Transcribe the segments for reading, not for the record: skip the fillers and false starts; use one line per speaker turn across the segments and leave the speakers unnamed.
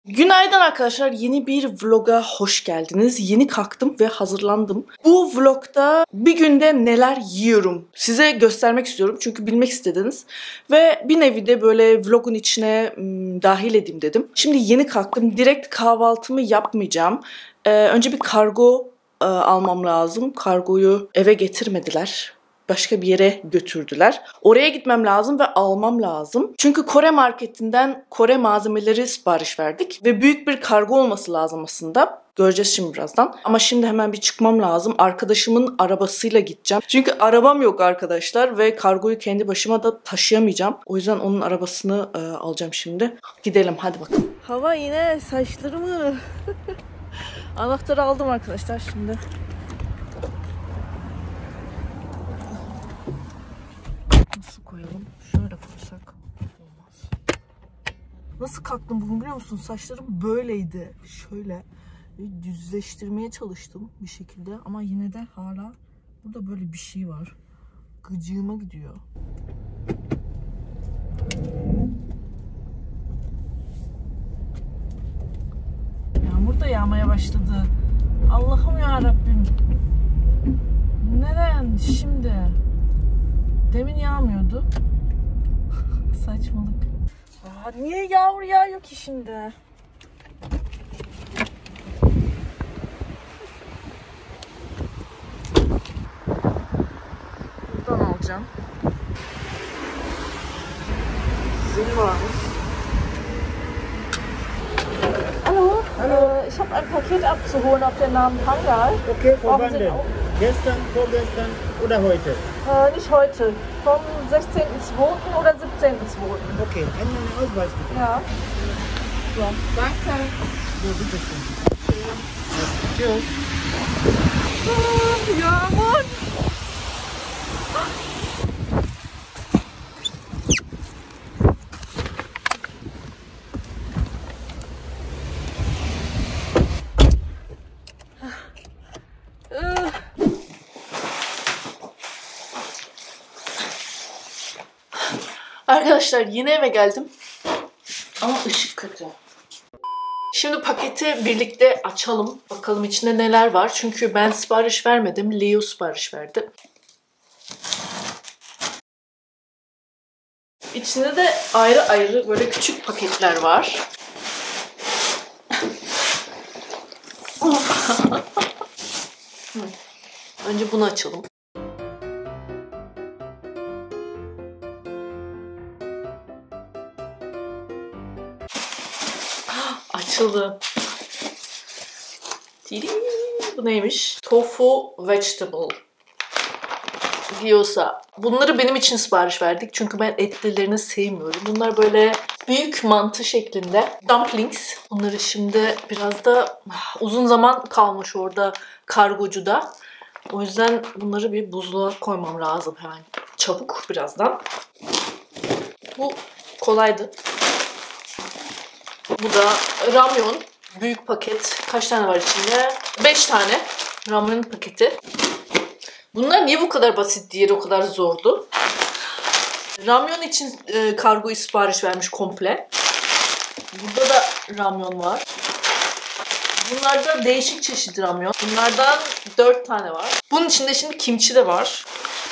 Günaydın arkadaşlar, yeni bir vloga hoş geldiniz. Yeni kalktım ve hazırlandım. Bu vlogda bir günde neler yiyorum size göstermek istiyorum çünkü bilmek istediniz. Ve bir nevi de böyle vlogun içine dahil edeyim dedim. Şimdi yeni kalktım, direkt kahvaltımı yapmayacağım. Önce bir kargo almam lazım. Kargoyu eve getirmediler. Başka bir yere götürdüler. Oraya gitmem lazım ve almam lazım. Çünkü Kore marketinden Kore malzemeleri sipariş verdik. Ve büyük bir kargo olması lazım aslında. Göreceğiz şimdi birazdan. Ama şimdi hemen bir çıkmam lazım. Arkadaşımın arabasıyla gideceğim. Çünkü arabam yok arkadaşlar ve kargoyu kendi başıma da taşıyamayacağım. O yüzden onun arabasını alacağım şimdi. Gidelim hadi bakalım. Hava yine saçlarımı... Anahtarı aldım arkadaşlar şimdi. Nasıl koyalım? Şöyle koysak olmaz. Nasıl kalktım bugün biliyor musun? Saçlarım böyleydi. Şöyle düzleştirmeye çalıştım bir şekilde ama yine de hala burada böyle bir şey var. Gıcığıma gidiyor. Yağmur da yağmaya başladı. Allah'ım ya Rabbim. Neden şimdi? Demin yağmıyordu. Saçmalık. Niye yağmur yağıyor ki şimdi? Buradan alacağım. Zil varmış. Hallo, ich habe ein Paket abzuholen auf den Namen Pangal.
Okay, von wann denn? Gestern, vorgestern oder heute?
Nicht heute, vom 16.02. oder 17.02.
Okay, einmal einen Ausweis bitte.
Ja. So, danke.
So, bitte schön. Tschüss.
Yağmur. Arkadaşlar yine eve geldim ama ışık kötü. Şimdi paketi birlikte açalım. Bakalım içinde neler var. Çünkü ben sipariş vermedim. Leo sipariş verdi. İçinde de ayrı ayrı böyle küçük paketler var. Önce bunu açalım. Açıldı. Bu neymiş? Tofu vegetable. Gyoza. Bunları benim için sipariş verdik. Çünkü ben etlilerini sevmiyorum. Bunlar böyle büyük mantı şeklinde. Dumplings. Bunları şimdi biraz da uzun zaman kalmış orada kargocuda. O yüzden bunları bir buzluğa koymam lazım hemen. Çabuk birazdan. Bu kolaydı. Bu da ramyon. Büyük paket. Kaç tane var içinde? 5 tane ramyon paketi. Bunlar niye bu kadar basit, diğeri o kadar zordu? Ramyon için kargoyu sipariş vermiş komple. Burada da ramyon var. Bunlarda değişik çeşit ramyon. Bunlardan 4 tane var. Bunun içinde şimdi kimchi de var.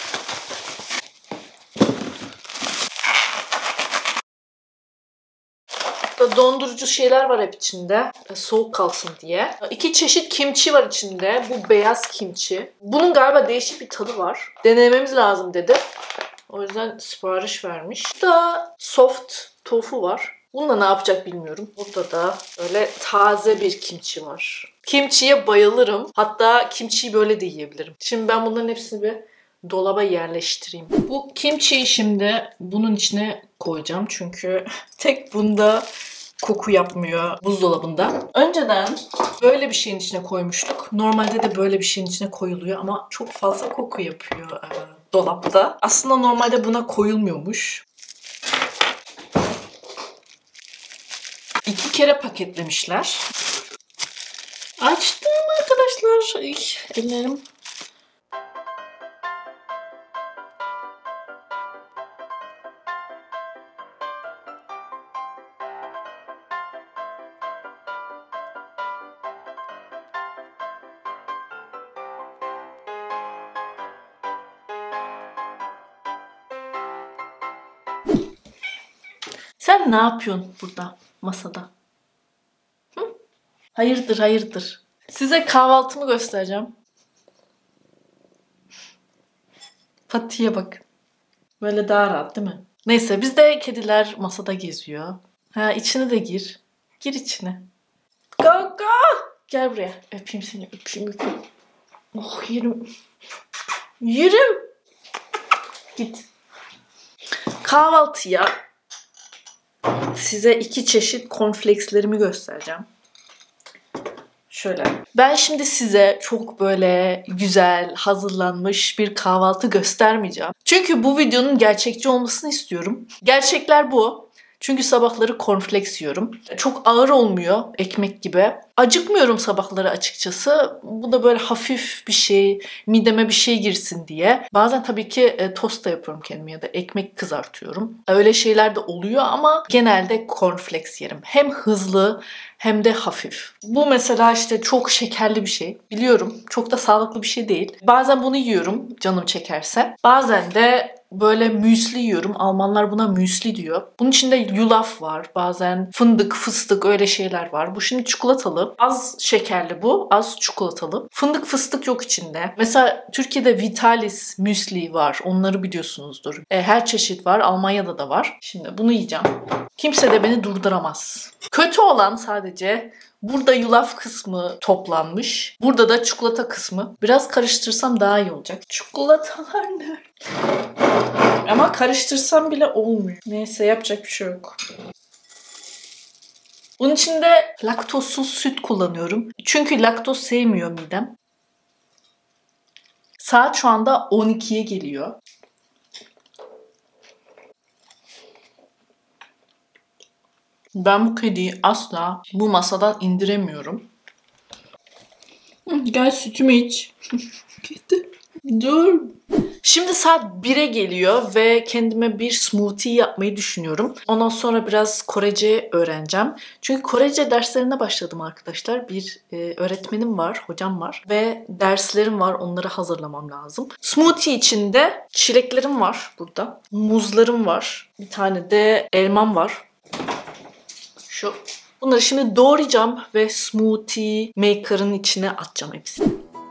Dondurucu şeyler var hep içinde. Soğuk kalsın diye. 2 çeşit kimchi var içinde. Bu beyaz kimchi. Bunun galiba değişik bir tadı var. Denememiz lazım dedi. O yüzden sipariş vermiş. Burada soft tofu var. Bununla ne yapacak bilmiyorum. Burada da böyle taze bir kimchi var. Kimchiye bayılırım. Hatta kimchiyi böyle de yiyebilirim. Şimdi ben bunların hepsini bir dolaba yerleştireyim. Bu kimchiyi şimdi bunun içine koyacağım. Çünkü tek bunda koku yapmıyor buzdolabında. Önceden böyle bir şeyin içine koymuştuk. Normalde de böyle bir şeyin içine koyuluyor ama çok fazla koku yapıyor dolapta. Aslında normalde buna koyulmuyormuş. 2 kere paketlemişler. Açtım arkadaşlar. Ay, ellerim. Sen ne yapıyorsun burada masada? Hı? Hayırdır hayırdır. Size kahvaltımı göstereceğim. Patiye bak. Böyle daha rahat değil mi? Neyse bizde kediler masada geziyor. Ha içine de gir. Gir içine. Go go. Gel buraya. Öpeyim seni. Öpeyim. Oh yerim. Yerim. Git. Kahvaltıya size 2 çeşit cornflakeslerimi göstereceğim. Şöyle. Ben şimdi size çok böyle güzel hazırlanmış bir kahvaltı göstermeyeceğim. Çünkü bu videonun gerçekçi olmasını istiyorum. Gerçekler bu. Çünkü sabahları cornflakes yiyorum. Çok ağır olmuyor ekmek gibi. Acıkmıyorum sabahları açıkçası. Bu da böyle hafif bir şey, mideme bir şey girsin diye. Bazen tabii ki tost da yapıyorum kendime ya da ekmek kızartıyorum. Öyle şeyler de oluyor ama genelde cornflakes yerim. Hem hızlı hem de hafif. Bu mesela işte çok şekerli bir şey. Biliyorum çok da sağlıklı bir şey değil. Bazen bunu yiyorum canım çekerse. Bazen de böyle müsli yiyorum. Almanlar buna müsli diyor. Bunun içinde yulaf var. Bazen fındık, fıstık öyle şeyler var. Bu şimdi çikolatalı. Az şekerli bu. Az çikolatalı. Fındık, fıstık yok içinde. Mesela Türkiye'de Vitalis müsli var. Onları biliyorsunuzdur. Her çeşit var. Almanya'da da var. Şimdi bunu yiyeceğim. Kimse de beni durduramaz. Kötü olan sadece burada yulaf kısmı toplanmış. Burada da çikolata kısmı. Biraz karıştırsam daha iyi olacak. Çikolatalar nerede? Ama karıştırsam bile olmuyor. Neyse yapacak bir şey yok. Bunun içinde laktozsuz süt kullanıyorum. Çünkü laktoz sevmiyor midem. Saat şu anda 12'ye geliyor. Ben bu kediyi asla bu masadan indiremiyorum. Gel sütümü iç. Dur. Şimdi saat 1'e geliyor ve kendime bir smoothie yapmayı düşünüyorum. Ondan sonra biraz Korece öğreneceğim. Çünkü Korece derslerine başladım arkadaşlar. Bir öğretmenim var, hocam var ve derslerim var. Onları hazırlamam lazım. Smoothie içinde çileklerim var burada. Muzlarım var. Bir tane de elmam var. Şu. Bunları şimdi doğrayacağım ve smoothie maker'ın içine atacağım hepsini.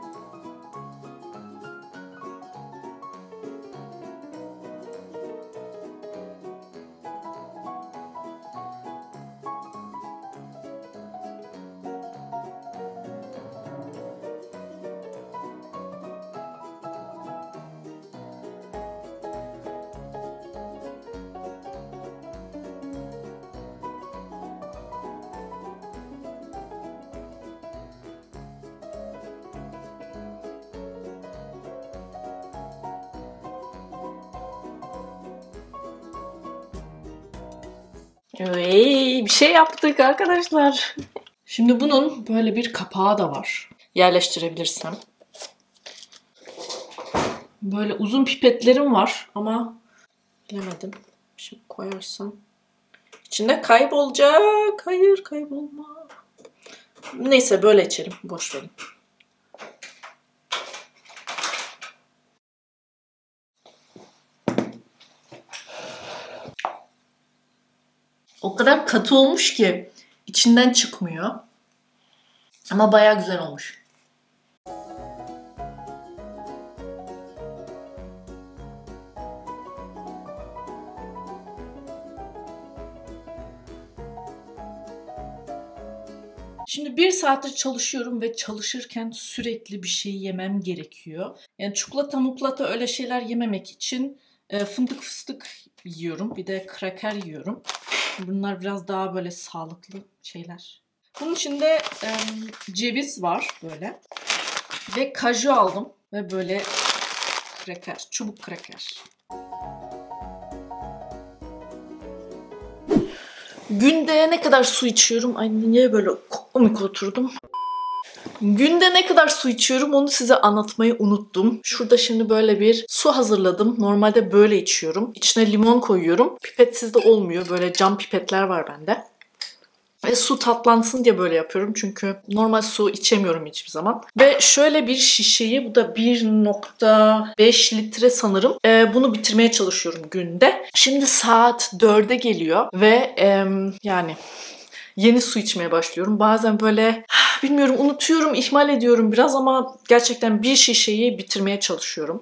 Bir şey yaptık arkadaşlar. Şimdi bunun böyle bir kapağı da var. Yerleştirebilirsem. Böyle uzun pipetlerim var ama bilemedim. Şimdi koyarsam içinde kaybolacak. Hayır kaybolma. Neyse böyle içelim. Boş verin. O kadar katı olmuş ki içinden çıkmıyor. Ama bayağı güzel olmuş. Şimdi 1 saattir çalışıyorum ve çalışırken sürekli bir şey yemem gerekiyor. Yani çikolata muklata öyle şeyler yememek için fındık fıstık yiyorum. Bir de kraker yiyorum. Bunlar biraz daha böyle sağlıklı şeyler. Bunun içinde ceviz var böyle. Ve kaju aldım. Ve böyle kraker, çubuk kraker. Günde ne kadar su içiyorum? Ay niye böyle komik oturdum? Günde ne kadar su içiyorum onu size anlatmayı unuttum. Şurada şimdi böyle bir su hazırladım. Normalde böyle içiyorum. İçine limon koyuyorum. Pipetsiz de olmuyor. Böyle cam pipetler var bende. Ve su tatlansın diye böyle yapıyorum. Çünkü normal su içemiyorum hiçbir zaman. Ve şöyle bir şişeyi, bu da 1,5 litre sanırım. Bunu bitirmeye çalışıyorum günde. Şimdi saat 4'e geliyor ve yani yeni su içmeye başlıyorum. Bazen böyle bilmiyorum, unutuyorum, ihmal ediyorum biraz ama gerçekten bir şişeyi bitirmeye çalışıyorum.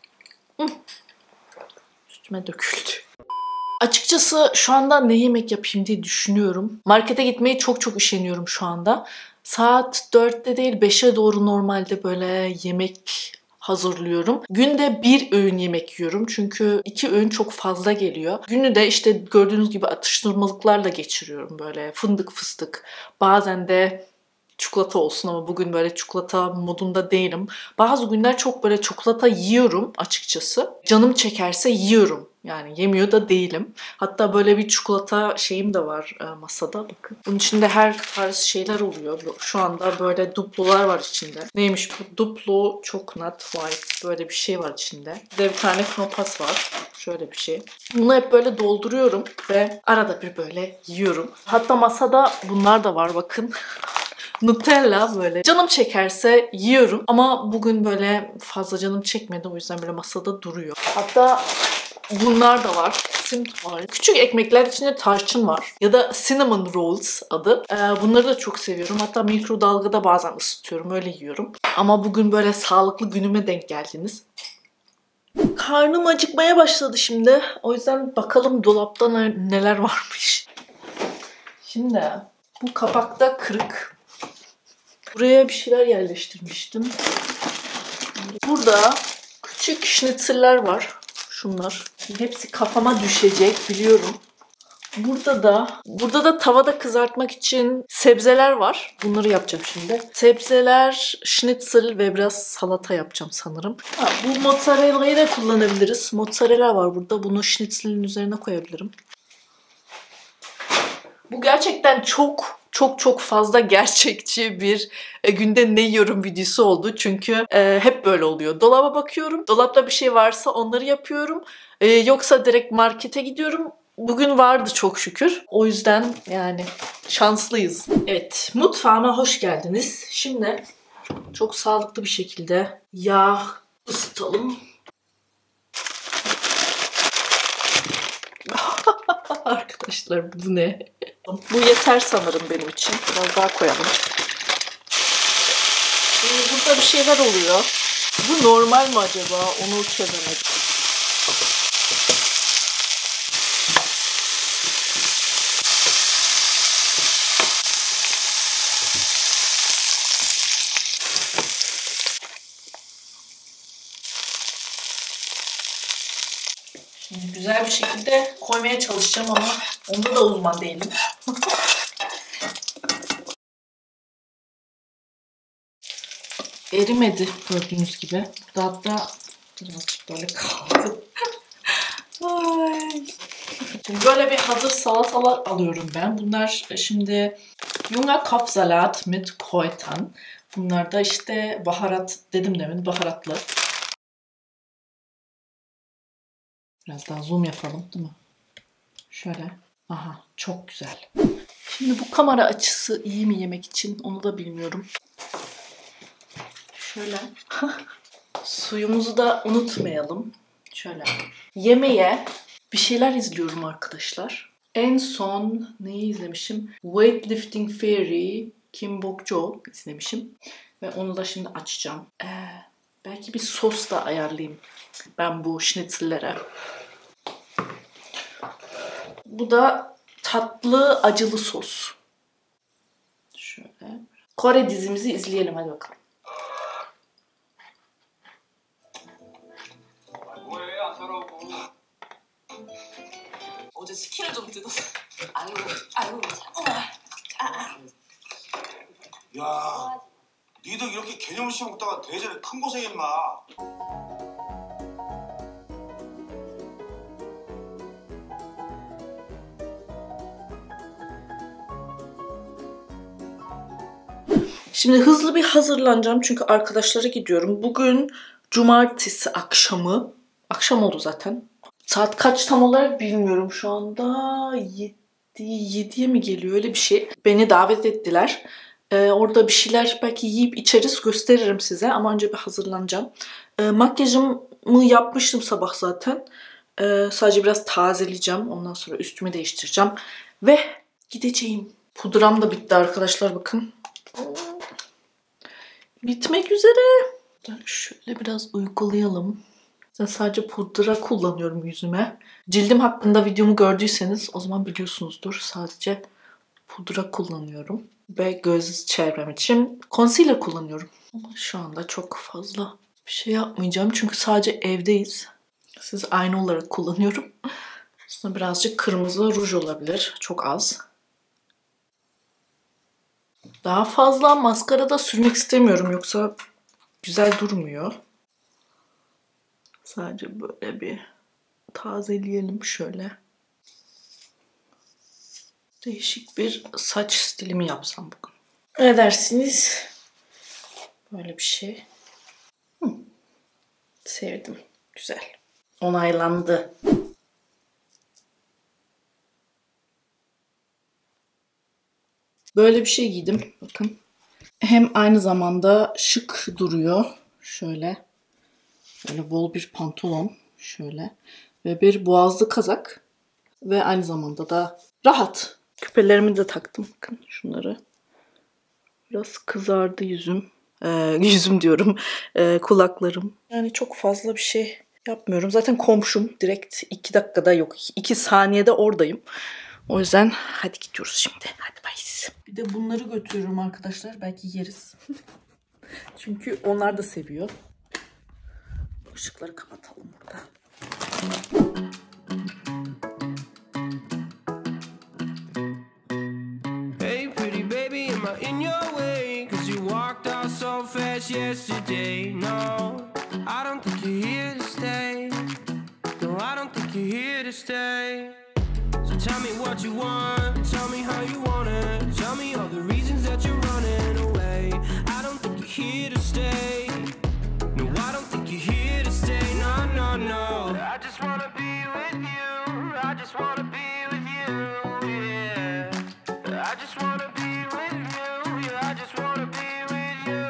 Üstüme döküldü. Açıkçası şu anda ne yemek yapayım diye düşünüyorum. Markete gitmeyi çok üşeniyorum şu anda. Saat 4'te değil 5'e doğru normalde böyle yemek hazırlıyorum. Günde bir öğün yemek yiyorum. Çünkü 2 öğün çok fazla geliyor. Günü de işte gördüğünüz gibi atıştırmalıklarla geçiriyorum. Böyle fındık fıstık. Bazen de çikolata olsun ama bugün böyle çikolata modunda değilim. Bazı günler çok böyle çikolata yiyorum açıkçası. Canım çekerse yiyorum. Yani yemiyor da değilim. Hatta böyle bir çikolata şeyim de var masada. Bakın. Bunun içinde her tarz şeyler oluyor. Şu anda böyle duplolar var içinde. Neymiş bu? Duplo Chocolate White. Böyle bir şey var içinde. Bir de bir tane knopas var. Şöyle bir şey. Bunu hep böyle dolduruyorum ve arada bir böyle yiyorum. Hatta masada bunlar da var bakın. Nutella böyle. Canım çekerse yiyorum ama bugün böyle fazla canım çekmedi, o yüzden böyle masada duruyor. Hatta bunlar da var. Simt var. Küçük ekmekler içinde tarçın var. Ya da cinnamon rolls adı. Bunları da çok seviyorum. Hatta mikrodalgada bazen ısıtıyorum. Öyle yiyorum. Ama bugün böyle sağlıklı günüme denk geldiniz. Karnım acıkmaya başladı şimdi. O yüzden bakalım dolapta neler varmış. Şimdi bu kapakta kırık. Buraya bir şeyler yerleştirmiştim. Burada küçük schnitzeller var. Şunlar. Hepsi kafama düşecek biliyorum. Burada da tavada kızartmak için sebzeler var. Bunları yapacağım şimdi. Sebzeler, schnitzel ve biraz salata yapacağım sanırım. Bu mozzarella'yı da kullanabiliriz. Mozzarella var burada. Bunu schnitzel'in üzerine koyabilirim. Bu gerçekten çok fazla gerçekçi bir günde ne yiyorum videosu oldu. Çünkü hep böyle oluyor. Dolaba bakıyorum. Dolapta bir şey varsa onları yapıyorum. Yoksa direkt markete gidiyorum. Bugün vardı çok şükür. O yüzden yani şanslıyız. Evet, mutfağıma hoş geldiniz. Şimdi çok sağlıklı bir şekilde yağ ısıtalım. Arkadaşlar bu ne? Bu yeter sanırım benim için. Biraz daha koyalım. Şimdi burada bir şeyler oluyor. Bu normal mi acaba? Onu çözemedim. Şimdi güzel bir şekilde koymaya çalışacağım ama onda da uzman değilim. Erimedi gördüğünüz gibi. Burada hatta birazcık böyle kaldı. Şimdi böyle bir hazır salatalar alıyorum ben. Bunlar şimdi Junger Kopfsalat mit Kräutern. Bunlar da işte baharat dedim demin, baharatlı. Biraz daha zoom yapalım değil mi? Şöyle. Aha, çok güzel. Şimdi bu kamera açısı iyi mi yemek için onu da bilmiyorum. Şöyle. Suyumuzu da unutmayalım. Şöyle. Yemeğe bir şeyler izliyorum arkadaşlar. En son neyi izlemişim? Weightlifting Fairy Kim Bok-jo izlemişim. Ve onu da şimdi açacağım. Belki bir sos da ayarlayayım ben bu schnitzellere. Bu da tatlı acılı sos. Şöyle. Kore dizimizi izleyelim hadi bakalım.
어제 치킨을 좀 뜯었어. 아유,
야, 니도 이렇게 개념 없이 먹다가 대전에 큰 고생했나?
Şimdi hızlı bir hazırlanacağım çünkü arkadaşlara gidiyorum. Bugün cumartesi akşamı. Akşam oldu zaten. Saat kaç tam olarak bilmiyorum şu anda. 7'ye mi geliyor öyle bir şey. Beni davet ettiler. Orada bir şeyler belki yiyip içeriz, gösteririm size ama önce bir hazırlanacağım. Makyajımı yapmıştım sabah zaten. Sadece biraz tazeleyeceğim. Ondan sonra üstümü değiştireceğim. Ve gideceğim. Pudram da bitti arkadaşlar, bakın. Bitmek üzere. Şöyle biraz uygulayalım. Ben sadece pudra kullanıyorum yüzüme. Cildim hakkında videomu gördüyseniz o zaman biliyorsunuzdur. Sadece pudra kullanıyorum. Ve göz çevrem için concealer kullanıyorum. Ama şu anda çok fazla bir şey yapmayacağım. Çünkü sadece evdeyiz. Siz ayna olarak kullanıyorum. Aslında birazcık kırmızı ruj olabilir. Çok az. Daha fazla maskara da sürmek istemiyorum. Yoksa güzel durmuyor. Sadece böyle bir tazeleyelim şöyle. Değişik bir saç stilimi yapsam bugün. Ne dersiniz? Böyle bir şey. Sevdim. Güzel. Onaylandı. Böyle bir şey giydim. Bakın. Hem aynı zamanda şık duruyor. Şöyle. Böyle bol bir pantolon. Şöyle. Ve bir boğazlı kazak. Ve aynı zamanda da rahat. Küpelerimi de taktım. Bakın şunları. Biraz kızardı yüzüm. Yüzüm diyorum. Kulaklarım. Yani çok fazla bir şey yapmıyorum. Zaten komşum. Direkt 2 dakikada yok. 2 saniyede oradayım. O yüzden hadi gidiyoruz şimdi. Hadi bye. Bir de bunları götürüyorum arkadaşlar. Belki yeriz. Çünkü onlar da seviyor. Işıkları kapatalım burada.
Hey pretty baby, am I in your way? 'Cause you walked out so fast yesterday. No, I don't think you're here to stay. No, I don't think you're here to stay. So tell me what you want, tell me how you want it. Tell me all the reasons that you're running away. I don't think you're here to stay. No, I don't think you're here to stay. No, no, no. I just wanna be with you. I just wanna be with you. Yeah. I just wanna be with you. Yeah, I just wanna be with you.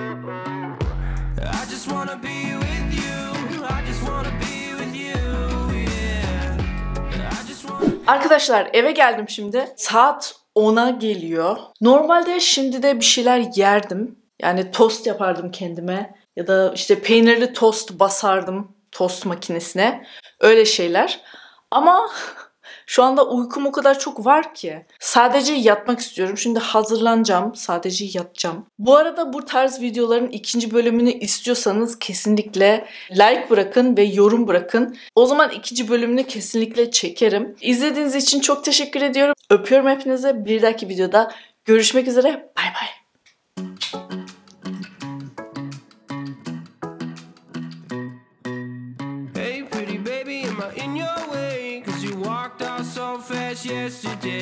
I just wanna be with you. I just wanna be with you. Yeah. I just wanna.
Arkadaşlar eve geldim şimdi. Saat 10'a geliyor. Normalde şimdi de bir şeyler yerdim. Yani tost yapardım kendime. Ya da işte peynirli tost basardım tost makinesine. Öyle şeyler. Ama şu anda uykum o kadar çok var ki. Sadece yatmak istiyorum. Şimdi hazırlanacağım. Sadece yatacağım. Bu arada bu tarz videoların 2. bölümünü istiyorsanız kesinlikle like bırakın ve yorum bırakın. O zaman 2. bölümünü kesinlikle çekerim. İzlediğiniz için çok teşekkür ediyorum. Öpüyorum hepinize. Bir dahaki videoda görüşmek üzere. Bay bay.
Hey pretty baby, am I in your way? 'Cause you walked out so fast yesterday.